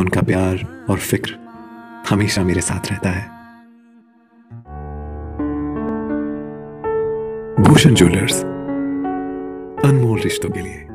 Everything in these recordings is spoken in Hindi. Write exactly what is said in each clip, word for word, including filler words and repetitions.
उनका प्यार और फिक्र हमेशा मेरे साथ रहता है। भूषण ज्वेलर्स, अनमोल रिश्तों के लिए।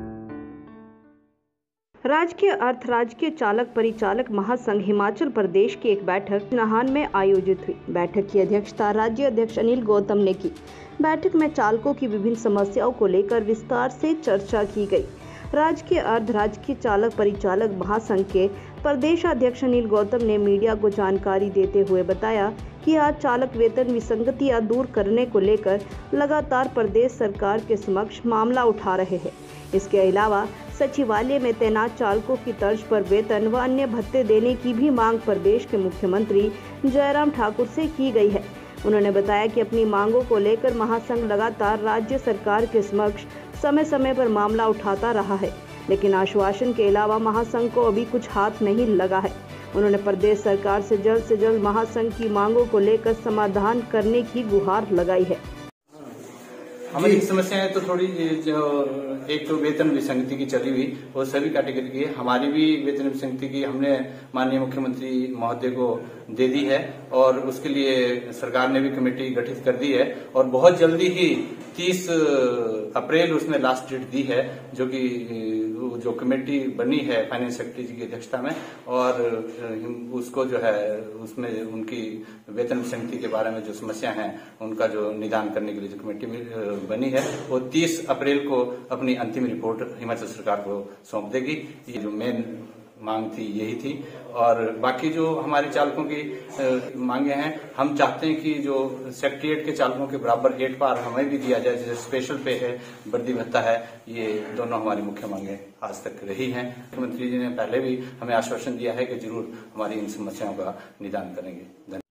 राजकीय अर्ध राजकीय चालक परिचालक महासंघ हिमाचल प्रदेश की एक बैठक नाहन में आयोजित हुई। बैठक की अध्यक्षता राज्य अध्यक्ष अनिल गौतम ने की। बैठक में चालकों की विभिन्न समस्याओं को लेकर विस्तार से चर्चा की गई। राजकीय अर्ध राजकीय चालक परिचालक महासंघ के प्रदेशाध्यक्ष अनिल गौतम ने मीडिया को जानकारी देते हुए बताया कि आज चालक वेतन विसंगतियां दूर करने को लेकर लगातार प्रदेश सरकार के समक्ष मामला उठा रहे हैं। इसके अलावा सचिवालय में तैनात चालकों की तर्ज पर वेतन व अन्य भत्ते देने की भी मांग प्रदेश के मुख्यमंत्री जयराम ठाकुर से की गई है। उन्होंने बताया कि अपनी मांगों को लेकर महासंघ लगातार राज्य सरकार के समक्ष समय समय पर मामला उठाता रहा है, लेकिन आश्वासन के अलावा महासंघ को अभी कुछ हाथ नहीं लगा है। उन्होंने प्रदेश सरकार से जल्द से जल्द महासंघ की मांगों को लेकर समाधान करने की गुहार लगाई है। हमारी समस्याएं तो थोड़ी जो एक तो वेतन विसंगति की चली हुई वो सभी कैटेगरी की है। हमारी भी वेतन विसंगति की हमने माननीय मुख्यमंत्री महोदय को दे दी है और उसके लिए सरकार ने भी कमेटी गठित कर दी है और बहुत जल्दी ही तीस अप्रैल उसने लास्ट डेट दी है, जो कि जो कमेटी बनी है फाइनेंस सेक्रेटरी जी की अध्यक्षता में, और उसको जो है उसमें उनकी वेतन विसंगति के बारे में जो समस्या है उनका जो निदान करने के लिए जो कमेटी बनी है वो तीस अप्रैल को अपनी अंतिम रिपोर्ट हिमाचल सरकार को सौंप देगी। ये जो मेन मांग थी यही थी। और बाकी जो हमारे चालकों की मांगे हैं, हम चाहते हैं कि जो सेक्रेटरिएट के चालकों के बराबर एट पार हमें भी दिया जाए, जैसे स्पेशल पे है, वर्दी भत्ता है, ये दोनों हमारी मुख्य मांगे आज तक रही हैं। मुख्यमंत्री जी ने पहले भी हमें आश्वासन दिया है कि जरूर हमारी इन समस्याओं का निदान करेंगे।